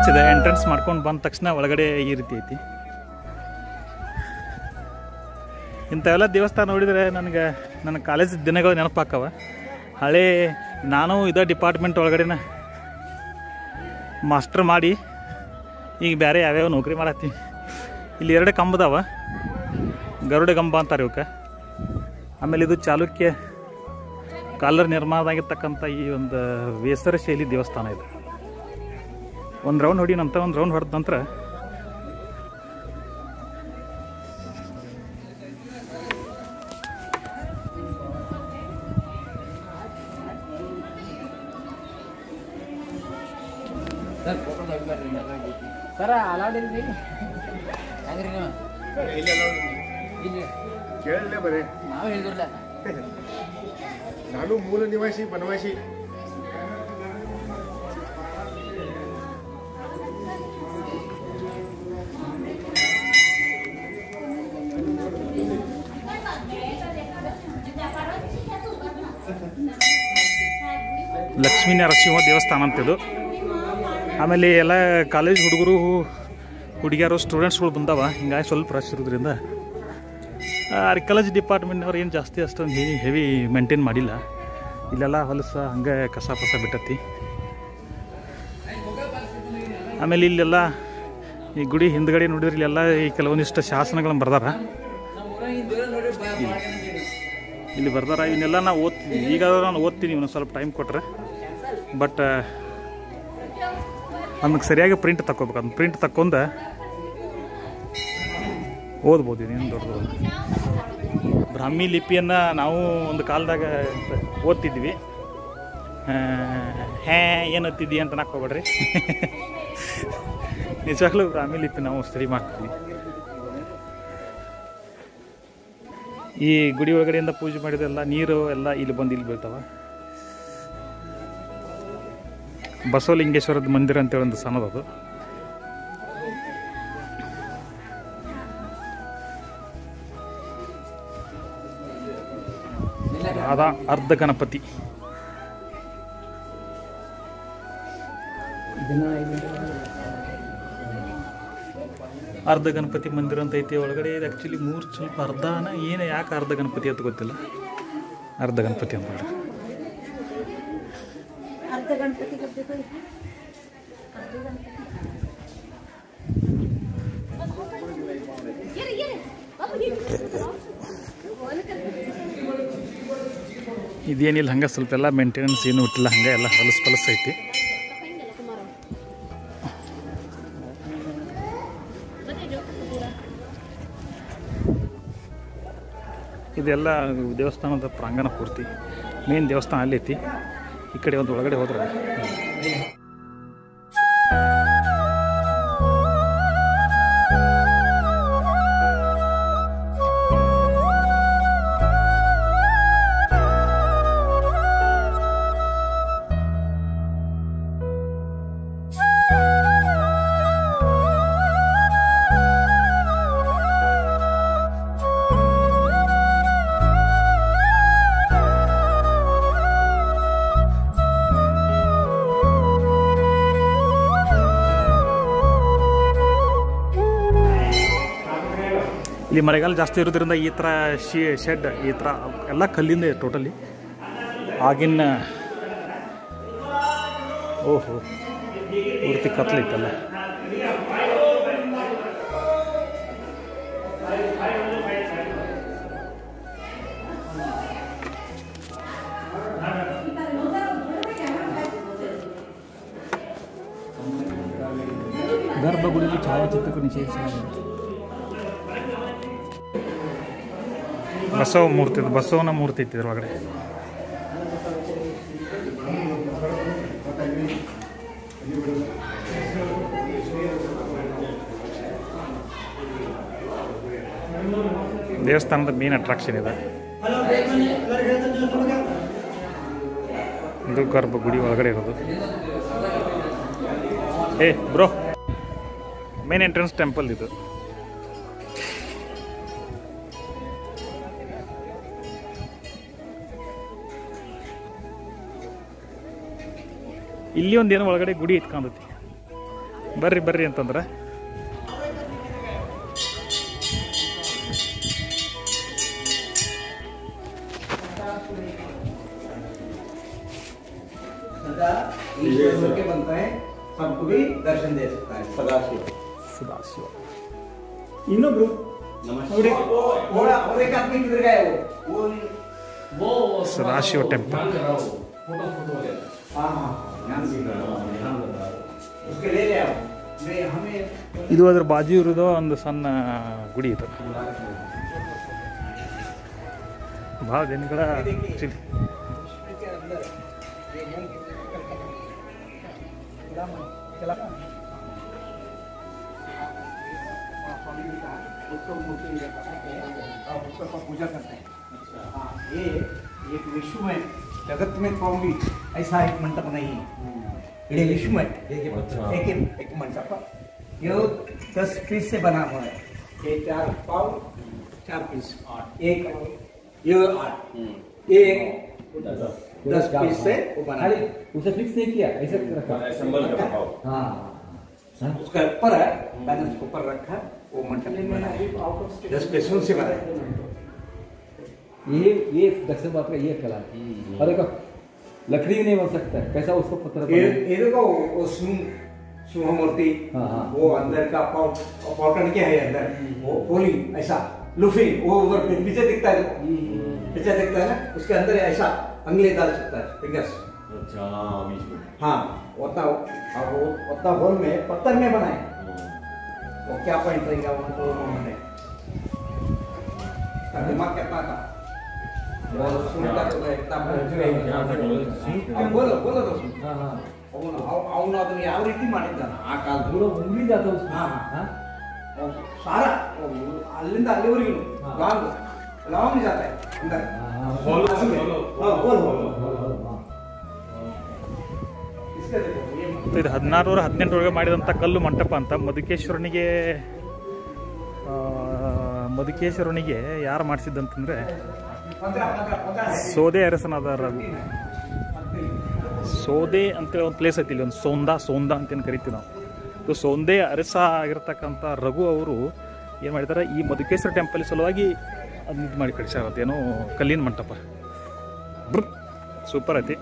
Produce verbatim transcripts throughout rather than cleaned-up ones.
Entrance ಇದೆ. Entrance ಮಾಡ್ಕೊಂಡು ಬಂದ ತಕ್ಷಣ ಒಳಗಡೆ ಈ ರೀತಿ ಐತಿ. ಇಂಥವೆಲ್ಲ ದೇವಸ್ಥಾನ ನೋಡಿದರೆ ನನಗೆ ನನ್ನ ಕಾಲೇಜ್ ದಿನಗಳು ನೆನಪಾಕವ. ಹಳೆ ನಾನು ಇದೇ ಡಿಪಾರ್ಟ್ಮೆಂಟ್ ಒಳಗಡೆನ ಮಾಸ್ಟರ್ ಮಾಡಿ ಈಗ ಬೇರೆ ಯಾವ್ಯಾವ ನೌಕರಿ ಮಾಡತ್ತೀನಿ. ಇಲ್ಲಿ ಎರಡು ಕಂಬದವ, ಗರುಡ ಕಂಬ ಅಂತಾರೆ ಇವಕ್ಕೆ. ಆಮೇಲೆ ಇದು ಚಾಲುಕ್ಯ ಕಾಲರ್ ನಿರ್ಮಾಣದಾಗಿರ್ತಕ್ಕಂಥ ಈ ಒಂದು ವೇಸರ ಶೈಲಿ ದೇವಸ್ಥಾನ ಇದು. ಒಂದು ರೌಂಡ್ ಹೊಡಿ ನಂತರ ಒಂದು ರೌಂಡ್ ಹೊಡೆದ ನಂತರ ಸರ ಅಲೌಡ್ ಇಲ್ರಿ ಹೆಂಗ್ರಿ ನೀವು ಇಲ್ಲಿ ಕೇಳಲೇ ಬರೇ ನಾವು ಹೇಳಿದ್ರಲ್ಲ. ನಾನು ಮೂಲ ನಿವಾಸಿ ಬನವಾಸಿ. ಲಕ್ಷ್ಮೀ ನರಸಿಂಹ ದೇವಸ್ಥಾನ ಅಂತಿದು. ಆಮೇಲೆ ಎಲ್ಲ ಕಾಲೇಜ್ ಹುಡುಗರು ಹುಡುಗಿಯರು ಸ್ಟೂಡೆಂಟ್ಸ್ಗಳು ಬಂದವ. ಹಿಂಗಾಗಿ ಸ್ವಲ್ಪ ರಶ್ ಇರೋದ್ರಿಂದ ಆರ್ಕಿಯಾಲಜಿ ಡಿಪಾರ್ಟ್ಮೆಂಟ್ನವ್ರು ಏನು ಜಾಸ್ತಿ ಅಷ್ಟೊಂದು ಹೆವಿ ಹೆವಿ ಮೇಂಟೈನ್ ಮಾಡಿಲ್ಲ. ಇಲ್ಲೆಲ್ಲ ಹೊಲಸ ಹಂಗೆ ಕಸ ಪಸ ಬಿಟ್ಟತಿ. ಆಮೇಲೆ ಇಲ್ಲೆಲ್ಲ ಈ ಗುಡಿ ಹಿಂದ್ಗಡೆ ನೋಡಿದ್ರೆ ಇಲ್ಲೆಲ್ಲ ಈ ಕೆಲವೊಂದಿಷ್ಟು ಶಾಸನಗಳನ್ನ ಬರ್ದಾರ. ಇಲ್ಲಿ ಬರ್ದಾರ ಇವನ್ನೆಲ್ಲ ನಾವು ಓದ್ತೀನಿ. ಈಗ ನಾನು ಓದ್ತೀನಿ ಇವನು ಸ್ವಲ್ಪ ಟೈಮ್ ಕೊಟ್ಟರೆ. ಬಟ್ ನಮಗೆ ಸರಿಯಾಗಿ ಪ್ರಿಂಟ್ ತಗೋಬೇಕು. ಅದನ್ನ ಪ್ರಿಂಟ್ ತಕ್ಕೊಂಡ ಓದ್ಬೋದು. ಇನ್ನೇನು ದೊಡ್ಡದು ಬ್ರಾಹ್ಮಿ ಲಿಪಿಯನ್ನು ನಾವು ಒಂದು ಕಾಲದಾಗ ಓದ್ತಿದ್ವಿ. ಹ್ಯಾ ಏನು ಓದ್ತಿದ್ವಿ ಅಂತ ನಾಕ್ ಹೋಗ್ಬೇಡ್ರಿ. ನಿಜವಾಗ್ಲೂ ಬ್ರಾಹ್ಮಿ ಲಿಪಿ ನಾವು ಸ್ಟಡಿ ಮಾಡ್ತೀವಿ. ಈ ಗುಡಿ ಒಳಗಡೆಯಿಂದ ಪೂಜೆ ಮಾಡಿದೆಲ್ಲ ನೀರು ಎಲ್ಲ ಇಲ್ಲಿ ಬಂದು ಇಲ್ಲಿ ಬೀಳ್ತಾವ. ಬಸವಲಿಂಗೇಶ್ವರದ ಮಂದಿರ ಅಂತೇಳಿ ಒಂದು ಸಣ್ಣದದು. ಅದ ಅರ್ಧ ಗಣಪತಿ. ಅರ್ಧ ಗಣಪತಿ ಮಂದಿರ ಅಂತ ಐತಿ ಒಳಗಡೆ. ಇದು ಆ್ಯಕ್ಚುಲಿ ಮೂರು ಸ್ವಲ್ಪ ಅರ್ಧನ ಏನು ಯಾಕೆ ಅರ್ಧ ಗಣಪತಿ ಅಂತ ಗೊತ್ತಿಲ್ಲ. ಅರ್ಧ ಗಣಪತಿ ಅಂತ ಹೇಳ್ರಿ. ಇದೇನಿಲ್ಲ ಹಂಗೆ ಸ್ವಲ್ಪ ಎಲ್ಲ ಮೇಂಟೆನೆನ್ಸ್ ಏನು ಬಿಟ್ಟಿಲ್ಲ. ಹಂಗೆ ಎಲ್ಲ ಹೊಲಸು ಪಲಸ್ ಐತಿ. ಇದೆಲ್ಲ ದೇವಸ್ಥಾನದ ಪ್ರಾಂಗಣ ಪೂರ್ತಿ. ಮೇನ್ ದೇವಸ್ಥಾನ ಅಲ್ಲಿ ಐತಿ. ಈ ಕಡೆ ಒಂದು ಒಳಗಡೆ ಹೋದ್ರೆ ಇಲ್ಲಿ ಮಳೆಗಾಲ ಜಾಸ್ತಿ ಇರೋದ್ರಿಂದ ಈ ಥರ ಶಿ ಶೆಡ್ ಈ ಥರ ಎಲ್ಲ ಕಲ್ಲಿಂದ ಟೋಟಲಿ. ಆಗಿನ ಓಹೋ ಪೂರ್ತಿ ಕತ್ಲೈತಲ್ಲ. ಗರ್ಭಗುಡಿಯಲ್ಲಿ ಛಾಯಾಚಿತ್ರಕ್ಕೂ ನಿಷೇಧಿಸಲಾಗಿದೆ. ಬಸವ ಮೂರ್ತಿ, ಬಸವನ ಮೂರ್ತಿ ಐತಿ ಇದ್ರೊಳಗಡೆ. ದೇವಸ್ಥಾನದ ಮೇನ್ ಅಟ್ರಾಕ್ಷನ್ ಇದೆ. ಇದು ಗರ್ಭಗುಡಿ ಒಳಗಡೆ ಇರೋದು. ಏ ಬ್ರೋ, ಮೇನ್ ಎಂಟ್ರೆನ್ಸ್ ಟೆಂಪಲ್ ಇದು. ಇಲ್ಲಿ ಒಂದೇನೋ ಒಳಗಡೆ ಗುಡಿ ಇಟ್ಕೊಂಡೈತಿ. ಬರ್ರಿ ಬರ್ರಿ ಅಂತಂದ್ರೆ ईश्वर के बनता है, सबको भी दर्शन दे सकता है। सदाशिव ಸದಾಶಿವ ಇನ್ನೊಬ್ರು नमस्ते और और एक आदमी किधर गया वो वो वो सदाशिव टेम्पल फोटो फोटो ले हां हां ध्यान से ध्यान बता उसके ले ले आओ मैं हमें ಇದು ಅದ್ರ ಬಾಜು ಇರೋದು ಒಂದು ಸಣ್ಣ ಗುಡಿ ಇದು ಭಾಳ ದಿನಗಳ ಆ್ಯಕ್ಚುಲಿ के अंदर ये मन चला चला स्वामी जी का उसको मूर्ति और उसको पूजा करते हैं। अच्छा हाँ ये एक विश्व में जगत में कौन भी ऐसा एक मंडप नहीं है। ये विश्व में एक एक एक मंडप ये दस पीस से बना हुआ है। ये चार पाव चार पीस आठ एक ये आठ ये दस पीस से वो बना है। उसे फिक्स नहीं किया ऐसे रखा हाँ उसका ऊपर है मैंने उसको ऊपर रखा वो मंडप बना है दस पीसों से बना है। ये ये दक्षिण भारत का ये कला है और देखो लकड़ी नहीं बन सकता है कैसा उसको पत्थर ये ये देखो वो सिंह सिंह मूर्ति हाँ, हाँ। वो अंदर का पॉटन क्या है अंदर वो पोली ऐसा लुफी वो उधर पीछे दिखता है पीछे दिखता है ना उसके अंदर ऐसा अंगली डाल सकता है फिंगर्स। अच्छा बीच में हाँ उतना अब वो उतना होल में पत्थर में बनाए वो क्या पॉइंट रहेगा वो तो उन्होंने दिमाग कितना था वो सुनता तो इतना अब बोलो बोलो तो सुन हाँ हाँ ಅವನು ಅವನು ಅದನ್ನು ಯಾವ ರೀತಿ ಮಾಡಿದ್ದಾನ ಆ ಕಾಲದ पूरा उंगली जाता है उसमें हाँ, हाँ ಸಾರ ಅಲ್ಲಿಂದ ಅಲ್ಲಿವರೆಗೂ ಲಾಂಗ್ ಲಾಂಗ್ ಜಾತ ಅಂದರ್ होल ಹೋಲ್ ಹೋಲ್ हाँ इसका देखो ये ಇದು ಹದಿನಾರು ನೂರ ಹದಿನೆಂಟರೊಳಗೆ ಮಾಡಿದಂಥ ಕಲ್ಲು ಮಂಟಪ ಅಂತ ಮಧುಕೇಶ್ವರನಿಗೆ ಆ, ಮಧುಕೇಶ್ವರನಿಗೆ ಯಾರು ಮಾಡಿಸಿದ್ದಂತಂದರೆ पंद्रह पंद्रह पंद्रह है ಸೋದೆ ಅರಸನಾದ ರಘು ಸೋದೆ ಅಂತೇಳಿ ಒಂದು ಪ್ಲೇಸ್ ಐತಿ ಇಲ್ಲಿ ಒಂದು ಸೋಂದ ಸೋಂದ ಅಂತೇನು ಕರಿತೀವಿ ನಾವು ಇದು ಸೋಂದೆ ಅರಸ ಆಗಿರ್ತಕ್ಕಂಥ ರಘು ಅವರು ಏನು ಮಾಡಿದ್ದಾರೆ ಈ ಮಧುಕೇಶ್ವರ ಟೆಂಪಲ್ ಸಲುವಾಗಿ ಅದನ್ನ ಇದು ಮಾಡಿ ಕಳಿಸಾರತ್ತೆ ಏನೋ ಕಲ್ಲಿನ ಮಂಟಪ ಬ್ರ್ ಸೂಪರ್ ಐತಿ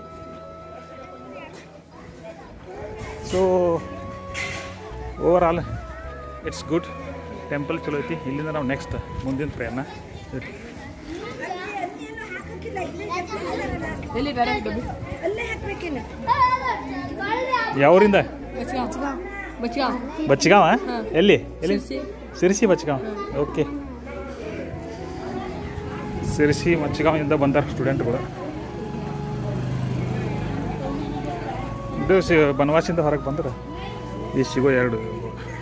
so over all it's good temple ಚಲೋ ಐತಿ ಇಲ್ಲಿಂದ ನಾವು ನೆಕ್ಸ್ಟ್ ಮುಂದಿನ ಪ್ರಯಾಣ ಎಲ್ಲಿ ಬೇರೆ ಡಬ್ಬಿ ಯಾವೂರಿಂದ ಬಚ್ಗಾಂವ್ ಬಚ್ಗಾಂವ್ ಬಚ್ಗಾವ ಎಲ್ಲಿ ಎಲ್ಲಿ ಸಿರ್ಸಿ. ಸಿರ್ಸಿ ಬಚ್ಗಾಂವ್ ಓಕೆ ಸಿರ್ಸಿ ಮಚ್ಗಾಂವಿಂದ ಬಂದಾರ ಸ್ಟೂಡೆಂಟ್ಗಳು ಇದು ಸಿ ಬನವಾಸಿಂದ ಹೊರಗೆ ಬಂದ್ರೆ ಈ ಸಿಗೋ ಎರಡು